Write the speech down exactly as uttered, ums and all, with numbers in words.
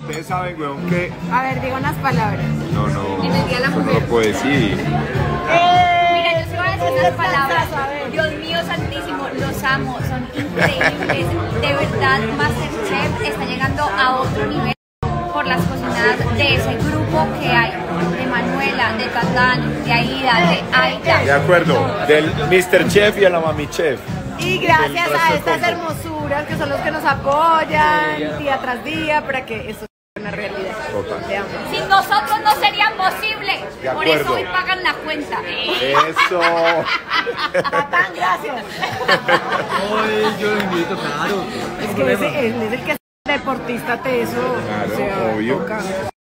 ustedes saben, weón, que... A ver, diga unas palabras. No, no, En el Día de la eso no Mujer. lo puedo decir. Mira, yo sí voy a decir unas palabras. Dios mío santísimo, los amo, son increíbles. De verdad, Masterchef está llegando a otro nivel por las cocinadas de ese grupo que hay. De Manuela, de Tatán, de Aida, de Aida. De acuerdo, del mister Chef y a la Mami Chef. Y gracias Del a resto estas del hermosuras que son los que nos apoyan día tras día para que esto sea una realidad. Total. Te amo. Sin nosotros no sería posible. De Por eso acuerdo. hoy pagan la cuenta. Eso. Tatán, gracias. Hoy yo lo invito, claro. Es que ese, él es el que es deportista teso. Claro, o sea, obvio. toca.